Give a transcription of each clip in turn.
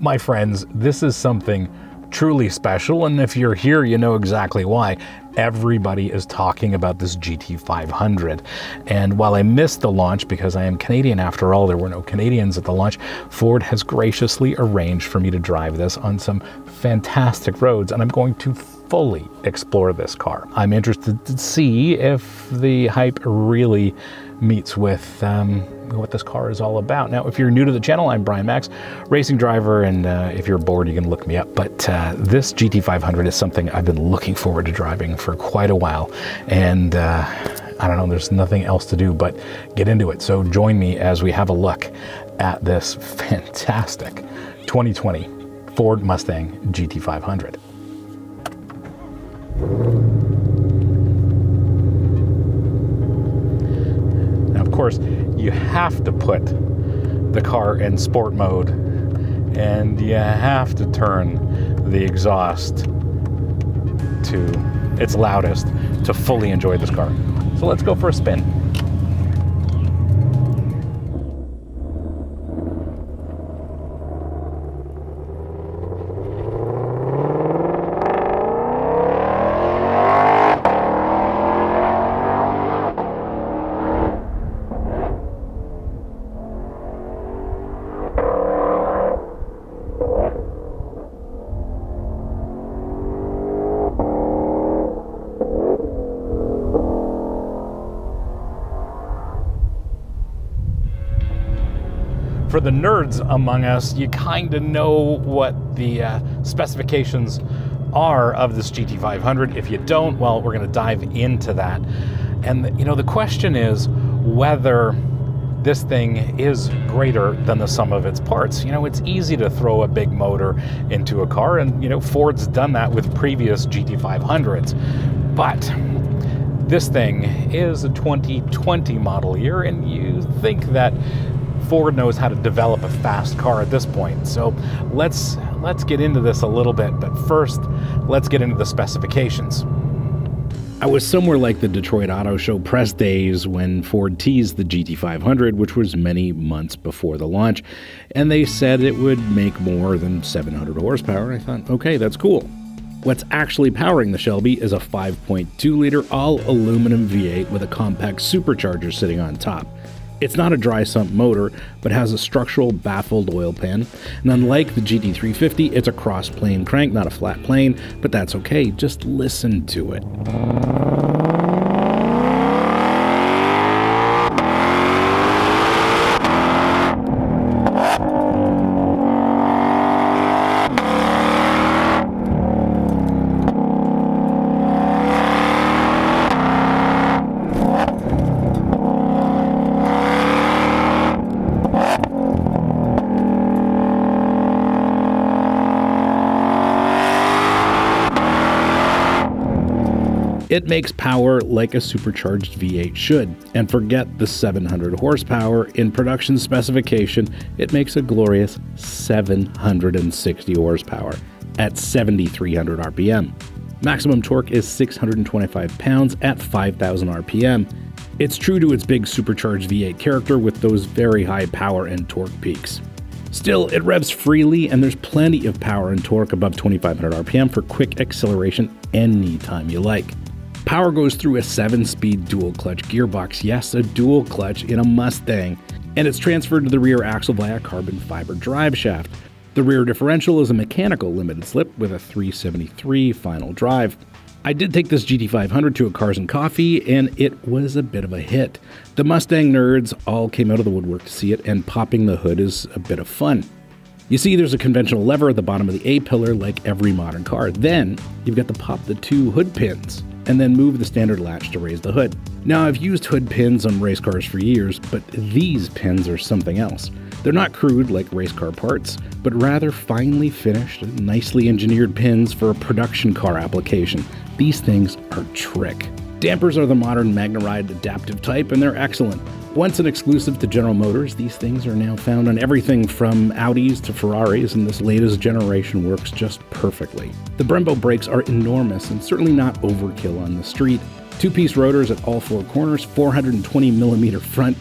My friends, this is something truly special, and if you're here, you know exactly why. Everybody is talking about this GT500. And while I missed the launch because I am Canadian after all, there were no Canadians at the launch, Ford has graciously arranged for me to drive this on some fantastic roads, and I'm going to fully explore this car. I'm interested to see if the hype really meets with what this car is all about. Now, if you're new to the channel, I'm Brian Makse, racing driver, and if you're bored, you can look me up. But this GT500 is something I've been looking forward to driving for quite a while, and I don't know, there's nothing else to do but get into it. So join me as we have a look at this fantastic 2020 Ford Mustang GT500. Now, of course, you have to put the car in sport mode, and you have to turn the exhaust to its loudest to fully enjoy this car. So let's go for a spin. For the nerds among us, you kind of know what the specifications are of this GT500. If you don't, well, we're going to dive into that. And you know, the question is whether this thing is greater than the sum of its parts. You know, it's easy to throw a big motor into a car, and you know, Ford's done that with previous GT500s. But this thing is a 2020 model year, and you think that Ford knows how to develop a fast car at this point. So let's get into this a little bit, but first let's get into the specifications. I was somewhere like the Detroit Auto Show press days when Ford teased the GT500, which was many months before the launch, and they said it would make more than 700 horsepower. I thought, okay, that's cool. What's actually powering the Shelby is a 5.2-liter all-aluminum V8 with a compact supercharger sitting on top. It's not a dry sump motor, but has a structural baffled oil pan, and unlike the GT350, it's a cross-plane crank, not a flat plane, but that's okay, just listen to it. It makes power like a supercharged V8 should, and forget the 700 horsepower. In production specification, it makes a glorious 760 horsepower at 7,300 RPM. Maximum torque is 625 pounds at 5,000 RPM. It's true to its big supercharged V8 character with those very high power and torque peaks. Still, it revs freely, and there's plenty of power and torque above 2,500 RPM for quick acceleration anytime you like. Power goes through a 7-speed dual-clutch gearbox, yes, a dual-clutch in a Mustang, and it's transferred to the rear axle via carbon fiber driveshaft. The rear differential is a mechanical limited slip with a 373 final drive. I did take this GT500 to a Cars and Coffee, and it was a bit of a hit. The Mustang nerds all came out of the woodwork to see it, and popping the hood is a bit of fun. You see, there's a conventional lever at the bottom of the A-pillar like every modern car. Then you've got to pop the 2 hood pins, and then move the standard latch to raise the hood. Now, I've used hood pins on race cars for years, but these pins are something else. They're not crude like race car parts, but rather finely finished, nicely engineered pins for a production car application. These things are trick. Dampers are the modern MagneRide adaptive type, and they're excellent. Once an exclusive to General Motors, these things are now found on everything from Audis to Ferraris, and this latest generation works just perfectly. The Brembo brakes are enormous and certainly not overkill on the street. Two-piece rotors at all four corners, 420mm front,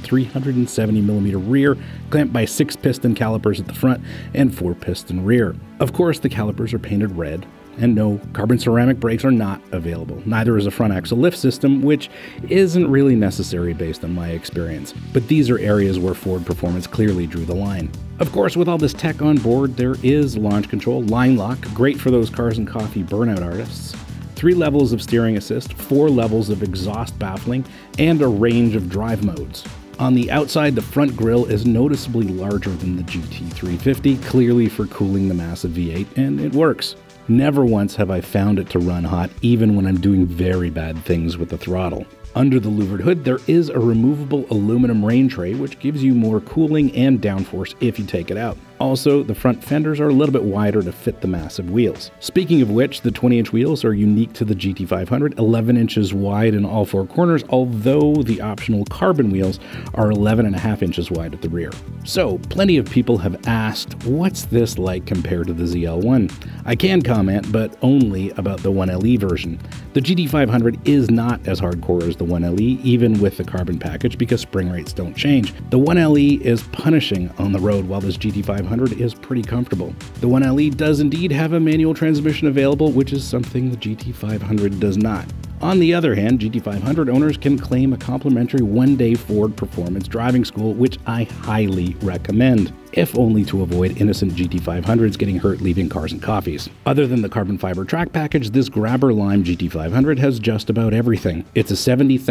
370mm rear, clamped by 6-piston calipers at the front and 4-piston rear. Of course, the calipers are painted red. And no, carbon ceramic brakes are not available. Neither is a front axle lift system, which isn't really necessary based on my experience. But these are areas where Ford Performance clearly drew the line. Of course, with all this tech on board, there is launch control, line lock, great for those cars and coffee burnout artists, 3 levels of steering assist, 4 levels of exhaust baffling, and a range of drive modes. On the outside, the front grille is noticeably larger than the GT350, clearly for cooling the massive V8, and it works. Never once have I found it to run hot, even when I'm doing very bad things with the throttle. Under the louvered hood, there is a removable aluminum rain tray, which gives you more cooling and downforce if you take it out. Also, the front fenders are a little bit wider to fit the massive wheels. Speaking of which, the 20-inch wheels are unique to the GT500, 11 inches wide in all four corners, although the optional carbon wheels are 11.5 inches wide at the rear. So, plenty of people have asked, what's this like compared to the ZL1? I can comment, but only about the 1LE version. The GT500 is not as hardcore as the 1LE, even with the carbon package, because spring rates don't change. The 1LE is punishing on the road, while this GT500 is pretty comfortable. The 1LE does indeed have a manual transmission available, which is something the GT500 does not. On the other hand, GT500 owners can claim a complimentary one-day Ford Performance driving school, which I highly recommend, if only to avoid innocent GT500s getting hurt leaving cars and coffees. Other than the carbon fiber track package, this Grabber Lime GT500 has just about everything. It's a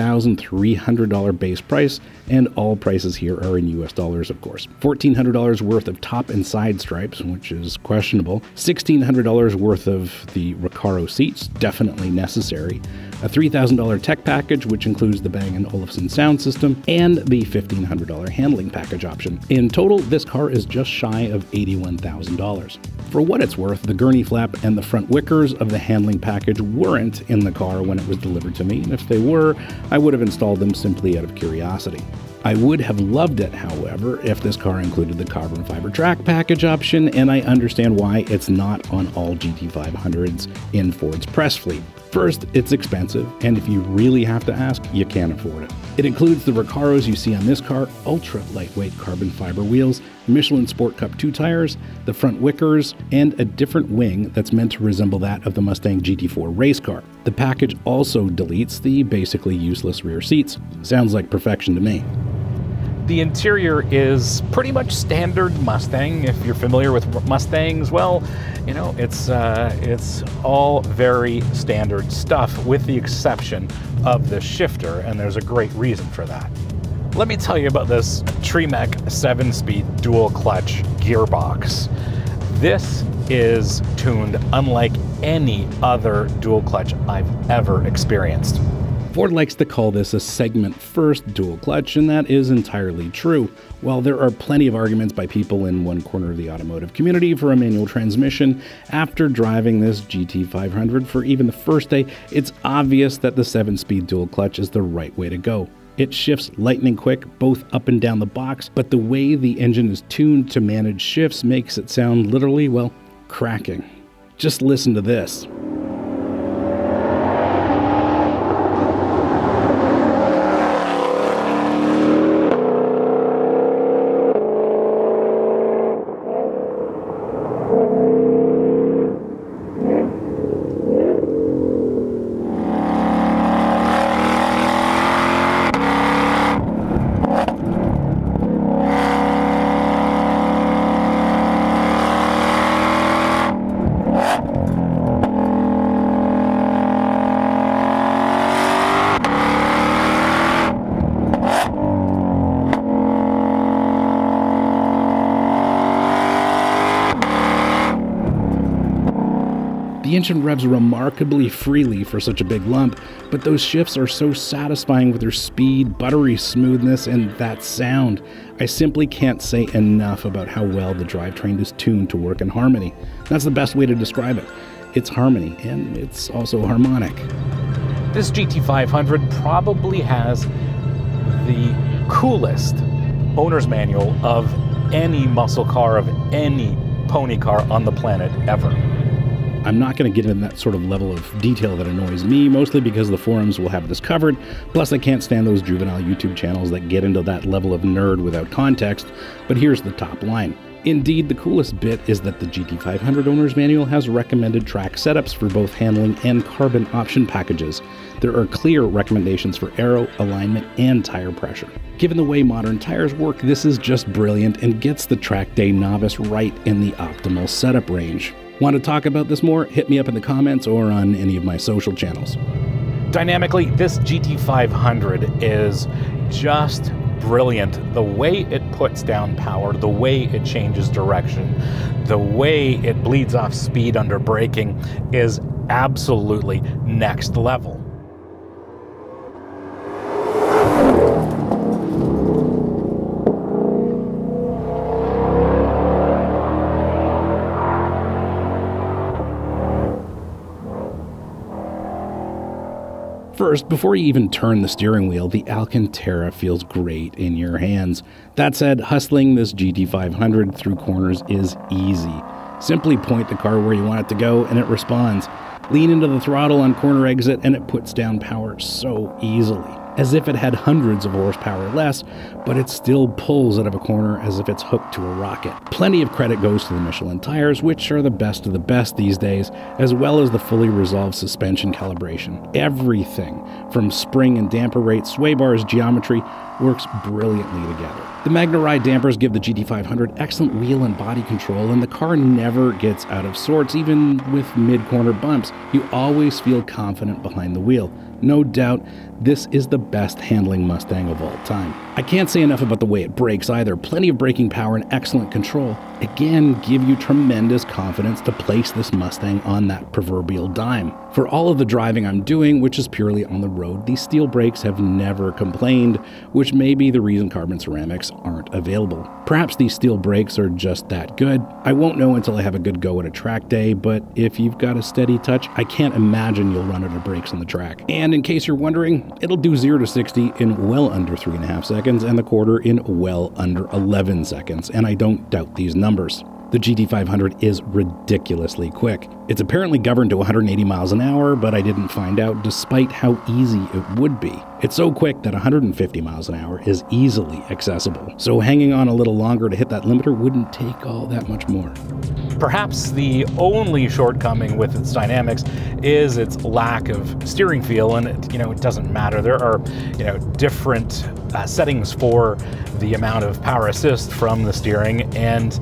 $70,300 base price, and all prices here are in US dollars, of course. $1,400 worth of top and side stripes, which is questionable. $1,600 worth of the Recaro seats, definitely necessary. A $3,000 tech package, which includes the Bang & Olufsen sound system, and the $1,500 handling package option. In total, this car is just shy of $81,000. For what it's worth, the gurney flap and the front wickers of the handling package weren't in the car when it was delivered to me, and if they were, I would have installed them simply out of curiosity. I would have loved it, however, if this car included the carbon fiber track package option, and I understand why it's not on all GT500s in Ford's press fleet. First, it's expensive, and if you really have to ask, you can't afford it. It includes the Recaros you see on this car, ultra lightweight carbon fiber wheels, Michelin Sport Cup 2 tires, the front wickers, and a different wing that's meant to resemble that of the Mustang GT4 race car. The package also deletes the basically useless rear seats. Sounds like perfection to me. The interior is pretty much standard Mustang. If you're familiar with Mustangs, well, you know, it's all very standard stuff with the exception of the shifter, and there's a great reason for that. Let me tell you about this Tremec 7-speed dual clutch gearbox. This is tuned unlike any other dual clutch I've ever experienced. Ford likes to call this a segment-first dual clutch, and that is entirely true. While there are plenty of arguments by people in one corner of the automotive community for a manual transmission, after driving this GT500 for even the first day, it's obvious that the 7-speed dual clutch is the right way to go. It shifts lightning quick, both up and down the box, but the way the engine is tuned to manage shifts makes it sound literally, well, cracking. Just listen to this. The engine revs remarkably freely for such a big lump, but those shifts are so satisfying with their speed, buttery smoothness, and that sound. I simply can't say enough about how well the drivetrain is tuned to work in harmony. That's the best way to describe it. It's harmony, and it's also harmonic. This GT500 probably has the coolest owner's manual of any muscle car, of any pony car on the planet ever. I'm not going to get into that sort of level of detail that annoys me, mostly because the forums will have this covered, plus I can't stand those juvenile YouTube channels that get into that level of nerd without context, but here's the top line. Indeed, the coolest bit is that the GT500 owner's manual has recommended track setups for both handling and carbon option packages. There are clear recommendations for aero, alignment, and tire pressure. Given the way modern tires work, this is just brilliant and gets the track day novice right in the optimal setup range. Want to talk about this more? Hit me up in the comments or on any of my social channels. Dynamically, this GT500 is just brilliant. The way it puts down power, the way it changes direction, the way it bleeds off speed under braking is absolutely next level. First, before you even turn the steering wheel, the Alcantara feels great in your hands. That said, hustling this GT500 through corners is easy. Simply point the car where you want it to go and it responds. Lean into the throttle on corner exit and it puts down power so easily, as if it had hundreds of horsepower less, but it still pulls out of a corner as if it's hooked to a rocket. Plenty of credit goes to the Michelin tires, which are the best of the best these days, as well as the fully resolved suspension calibration. Everything from spring and damper rate, sway bars, geometry works brilliantly together. The MagneRide dampers give the GT500 excellent wheel and body control, and the car never gets out of sorts, even with mid-corner bumps. You always feel confident behind the wheel. No doubt, this is the best handling Mustang of all time. I can't say enough about the way it brakes either. Plenty of braking power and excellent control, again, give you tremendous confidence to place this Mustang on that proverbial dime. For all of the driving I'm doing, which is purely on the road, these steel brakes have never complained, which may be the reason carbon ceramics aren't available. Perhaps these steel brakes are just that good. I won't know until I have a good go at a track day, but if you've got a steady touch, I can't imagine you'll run out of brakes on the track. And in case you're wondering, it'll do 0 to 60 in well under 3.5 seconds and the quarter in well under 11 seconds, and I don't doubt these numbers. The GT500 is ridiculously quick. It's apparently governed to 180 miles an hour, but I didn't find out despite how easy it would be. It's so quick that 150 miles an hour is easily accessible, so hanging on a little longer to hit that limiter wouldn't take all that much more. Perhaps the only shortcoming with its dynamics is its lack of steering feel, and it doesn't matter. There are different settings for the amount of power assist from the steering, and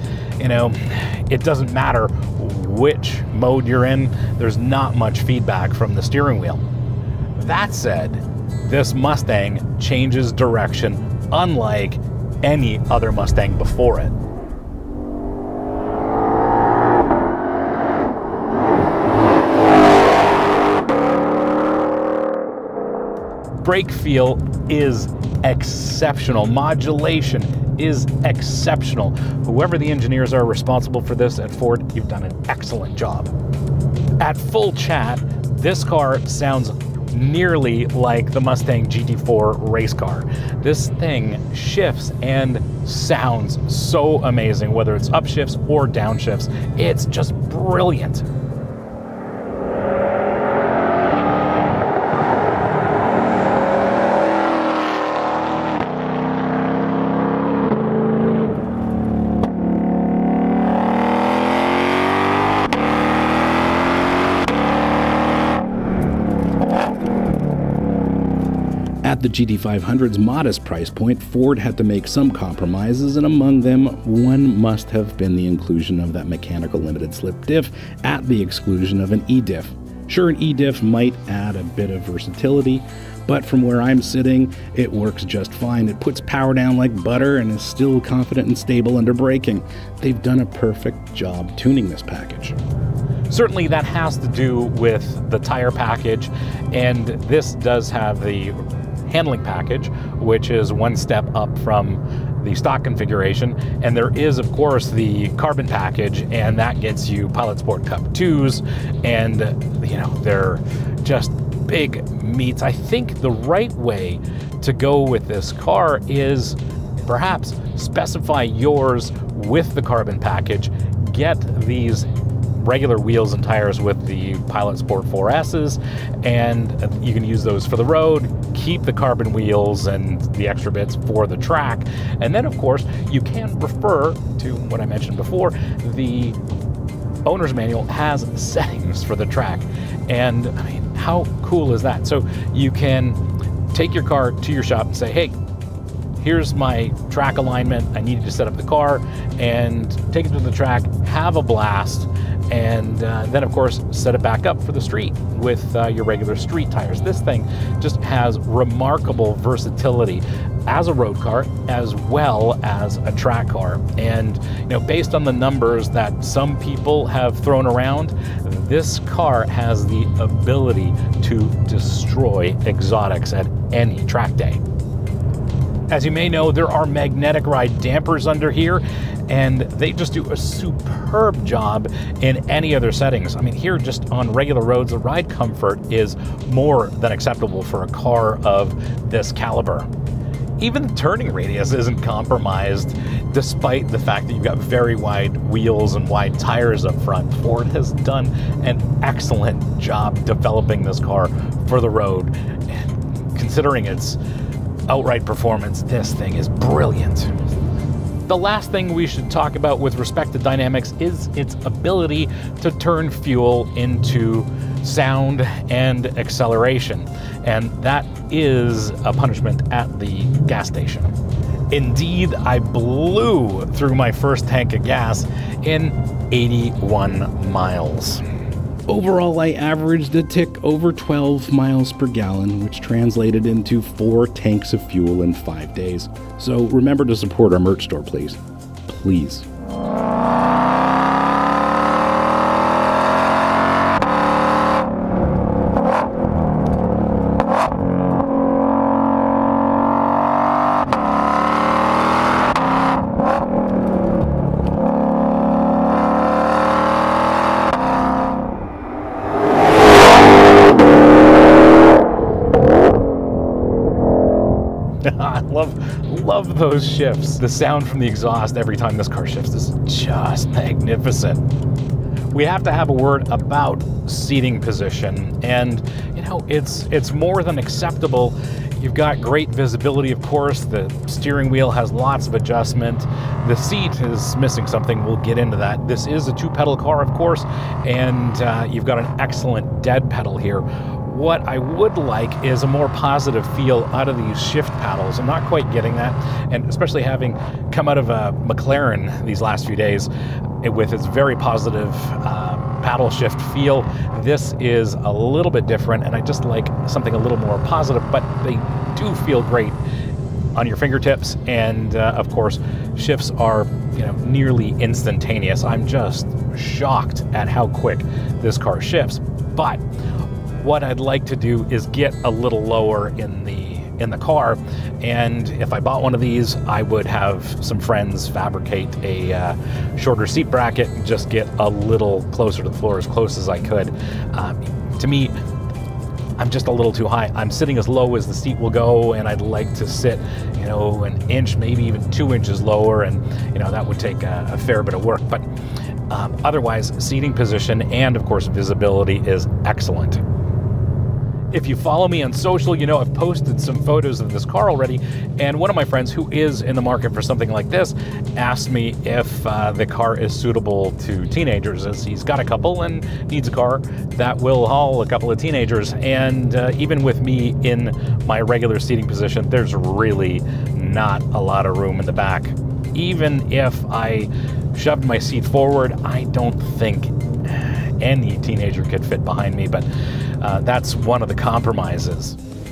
it doesn't matter which mode you're in. There's not much feedback from the steering wheel. That said, this Mustang changes direction unlike any other Mustang before it. Brake feel is exceptional. Modulation is exceptional. Whoever the engineers are responsible for this at Ford, you've done an excellent job. At full chat, this car sounds nearly like the Mustang GT4 race car. This thing shifts and sounds so amazing, whether it's upshifts or downshifts. It's just brilliant. At the GT500's modest price point, Ford had to make some compromises, and among them, one must have been the inclusion of that mechanical limited slip diff at the exclusion of an E-diff. Sure, an E-diff might add a bit of versatility, but from where I'm sitting, it works just fine. It puts power down like butter and is still confident and stable under braking. They've done a perfect job tuning this package. Certainly that has to do with the tire package, and this does have the handling package, which is one step up from the stock configuration, and there is of course the carbon package, and that gets you Pilot Sport Cup 2s, and they're just big meats. I think the right way to go with this car is perhaps specify yours with the carbon package, get these regular wheels and tires with the Pilot Sport 4S's, and you can use those for the road, keep the carbon wheels and the extra bits for the track. And then, of course, you can refer to what I mentioned before. The owner's manual has settings for the track. And I mean, how cool is that? So you can take your car to your shop and say, hey, here's my track alignment. I need you to set up the car, and take it to the track, have a blast, and then of course set it back up for the street with your regular street tires. This thing just has remarkable versatility as a road car as well as a track car. And you know, based on the numbers that some people have thrown around, this car has the ability to destroy exotics at any track day. As you may know, there are magnetic ride dampers under here, and they just do a superb job in any other settings. I mean, here just on regular roads, the ride comfort is more than acceptable for a car of this caliber. Even the turning radius isn't compromised, despite the fact that you've got very wide wheels and wide tires up front. Ford has done an excellent job developing this car for the road. And considering its outright performance, this thing is brilliant. The last thing we should talk about with respect to dynamics is its ability to turn fuel into sound and acceleration. And that is a punishment at the gas station. Indeed, I blew through my first tank of gas in 81 miles. Overall, I averaged a tick over 12 miles per gallon, which translated into 4 tanks of fuel in 5 days. So remember to support our merch store, please. Please. I love those shifts. The sound from the exhaust every time this car shifts is just magnificent. We have to have a word about seating position, and you know, it's more than acceptable. You've got great visibility, of course. The steering wheel has lots of adjustment. The seat is missing something. We'll get into that. This is a 2-pedal car, of course, and you've got an excellent dead pedal here. What I would like is a more positive feel out of these shift paddles. I'm not quite getting that, and especially having come out of a McLaren these last few days with its very positive paddle shift feel, this is a little bit different, and I just like something a little more positive, but they do feel great on your fingertips, and of course, shifts are, you know, nearly instantaneous. I'm just shocked at how quick this car shifts, but what I'd like to do is get a little lower in the car, and if I bought one of these, I would have some friends fabricate a shorter seat bracket and just get a little closer to the floor, as close as I could. To me, I'm just a little too high. I'm sitting as low as the seat will go, and I'd like to sit, you know, an inch, maybe even 2 inches lower, and you know, that would take a fair bit of work. But otherwise, seating position and of course visibility is excellent. If you follow me on social, you know I've posted some photos of this car already, and one of my friends who is in the market for something like this asked me if the car is suitable to teenagers, as he's got a couple and needs a car that will haul a couple of teenagers. And even with me in my regular seating position, there's really not a lot of room in the back. Even if I shoved my seat forward, I don't think any teenager could fit behind me, but that's one of the compromises.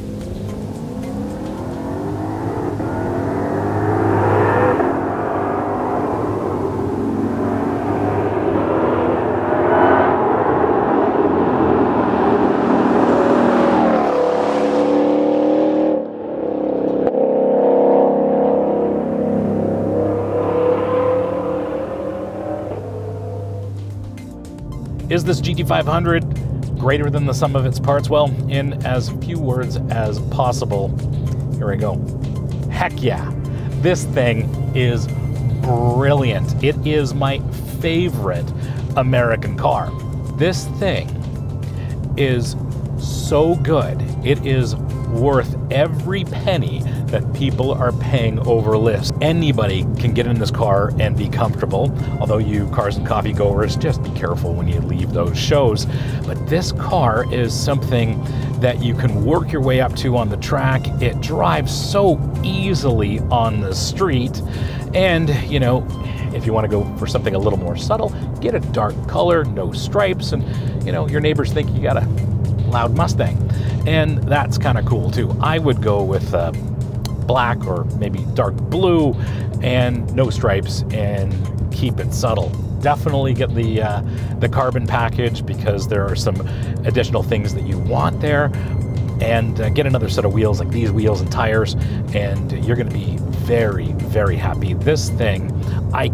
Is this GT500 greater than the sum of its parts? Well, in as few words as possible, here we go. Heck yeah. This thing is brilliant. It is my favorite American car. This thing is so good. It is worth every penny that people are paying over list. Anybody can get in this car and be comfortable, although you cars and coffee goers, just be careful when you leave those shows. But this car is something that you can work your way up to on the track. It drives so easily on the street, and you know, if you want to go for something a little more subtle, get a dark color, no stripes, and you know, your neighbors think you got a loud Mustang, and that's kind of cool too. I would go with black or maybe dark blue and no stripes and keep it subtle. Definitely get the carbon package because there are some additional things that you want there, and get another set of wheels like these wheels and tires, and you're going to be very, very happy. This thing, I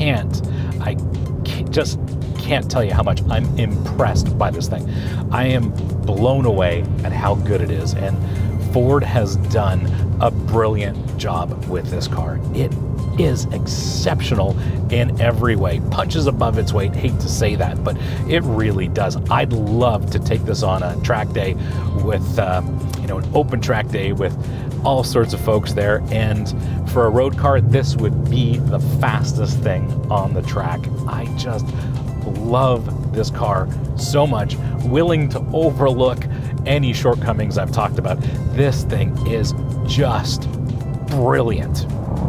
just can't tell you how much I'm impressed by this thing. I am blown away at how good it is, and Ford has done a brilliant job with this car. It is exceptional in every way. Punches above its weight. Hate to say that, but it really does. I'd love to take this on a track day with, you know, an open track day with all sorts of folks there. And for a road car, this would be the fastest thing on the track. I just love this car so much, willing to overlook any shortcomings I've talked about. This thing is just brilliant.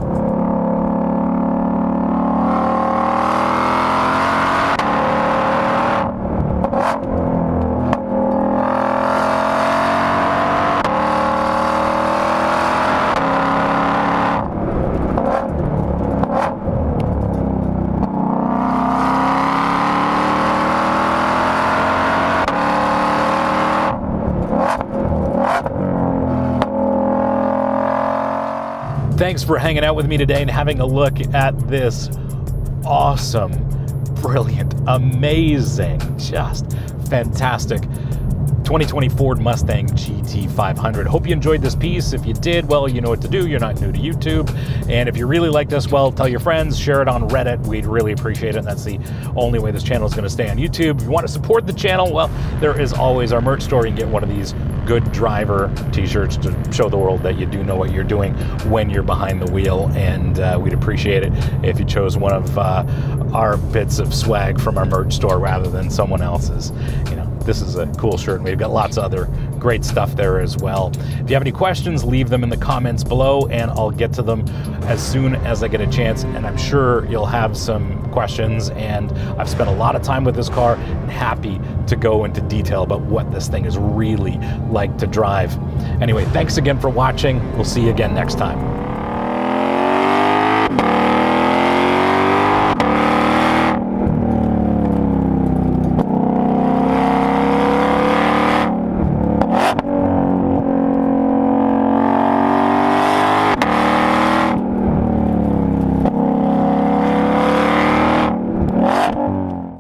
Thanks for hanging out with me today and having a look at this awesome, brilliant, amazing, just fantastic 2020 Ford Mustang GT500. Hope you enjoyed this piece. If you did, well, you know what to do. You're not new to YouTube. And if you really like this, well, tell your friends, share it on Reddit. We'd really appreciate it. And that's the only way this channel is going to stay on YouTube. If you want to support the channel, well, there is always our merch store. You can get one of these good driver t-shirts to show the world that you do know what you're doing when you're behind the wheel. And we'd appreciate it if you chose one of our bits of swag from our merch store rather than someone else's. You know, this is a cool shirt, and we've got lots of other great stuff there as well. If you have any questions, leave them in the comments below, and I'll get to them as soon as I get a chance. And I'm sure you'll have some questions, and I've spent a lot of time with this car and happy to go into detail about what this thing is really like to drive. Anyway, thanks again for watching. We'll see you again next time.